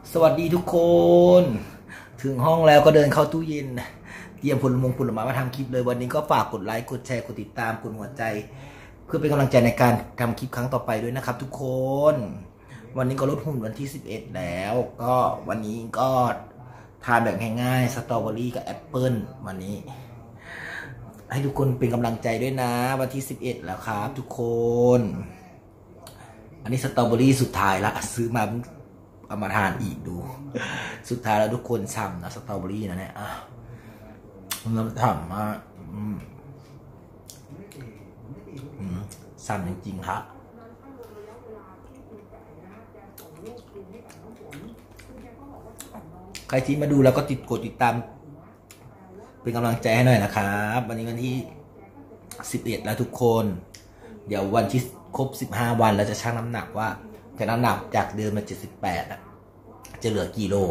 สวัสดีทุกคน ถึงห้องแล้วก็เดินเข้าตู้เย็นเตรียมผลไม้มาทำคลิปเลยวันนี้ก็ฝากกดไลค์กดแชร์กดติดตามกดหัวใจเพื่อเป็นกำลังใจในการทำคลิปครั้งต่อไปด้วยนะครับทุกคนวันนี้ก็ลดหุ่นวันที่11แล้วก็วันนี้ก็ทานแบบง่ายๆสตรอเบอรี่กับแอปเปิ้ลวันนี้ให้ทุกคนเป็นกำลังใจด้วยนะวันที่11แล้วครับทุกคนอันนี้สตรอเบอรี่สุดท้ายละซื้อมาเอามาทานอีกดูสุดท้ายแล้วทุกคนช่ำนะสตรอเบอรี่นะเนี่ยมันฉ่ำมากช่ำจริงๆครับใครที่มาดูแล้วก็กดติดตามเป็นกำลังใจให้หน่อยนะครับวันนี้วันที่11แล้วทุกคนเดี๋ยววันที่ครบ15วันเราจะชั่งน้ำหนักว่าจะน้ำหนักจากเดิมมา78จะเหลือกี่โล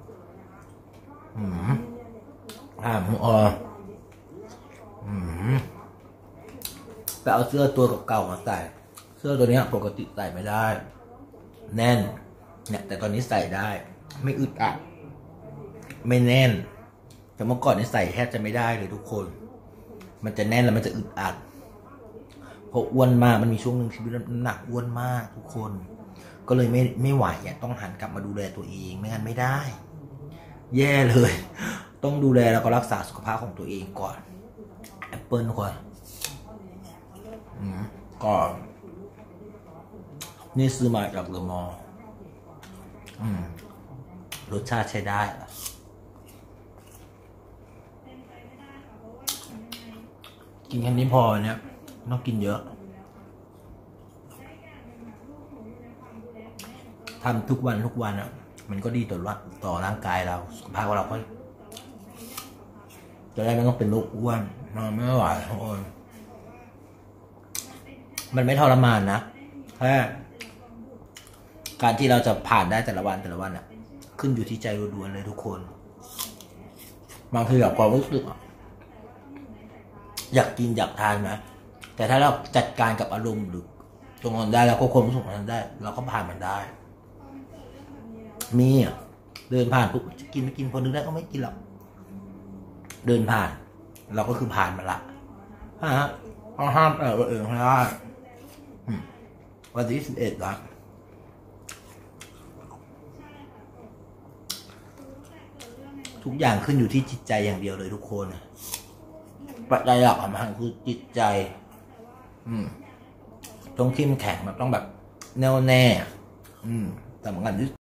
ไปเอาเสื้อตัวเก่าๆมาใส่เสื้อตัวนี้ปกติใส่ไม่ได้แน่นเนี่ยแต่ตอนนี้ใส่ได้ไม่อึดอัดไม่แน่นแต่เมื่อก่อนนี่ใส่แทบจะไม่ได้เลยทุกคนมันจะแน่นแล้วมันจะอึดอัดเพราะอ้วนมากมันมีช่วงหนึ่งชีวิตน้ำหนักอ้วนมากทุกคนก็เลยไม่ไหวต้องหันกลับมาดูแลตัวเองไม่งั้นไม่ได้แย่เลยต้องดูแลแล้วก็รักษาสุขภาพของตัวเองก่อนแอปเปิลก่อนก่อนนี่ซื้อมาจากเดอะมอลล์รสชาติใช้ได้กินแค่นี้พอเนี่ยต้องกินเยอะทำทุกวันอ่ะมันก็ดีต่อร่างกายเราสุขภาพของเราก็จะได้ไม่ต้องเป็นโรคอ้วนมันไม่ไหวทุกคนมันไม่ทรมานนะแค่การที่เราจะผ่านได้แต่ละวันอ่ะขึ้นอยู่ที่ใจล้วนๆเลยทุกคนบางทีแบบความรู้สึกอยากกินอยากทานนะแต่ถ้าเราจัดการกับอารมณ์หรือตรงนั้นได้แล้วก็ความรู้สึกนั้นได้เราก็ผ่านมันได้มีเดินผ่านปุ๊บจะกินไม่กินพอนึกได้ก็ไม่กินหรอกเดินผ่านเราก็คือผ่านมันละต้องห้ามตัวเองให้ได้วันที่11แล้วทุกอย่างขึ้นอยู่ที่จิตใจอย่างเดียวเลยทุกคนปัจจัยหลักสำคัญคือจิตใจต้องเข้มแข็งมันต้องแบบแน่วแน่สำคัญที่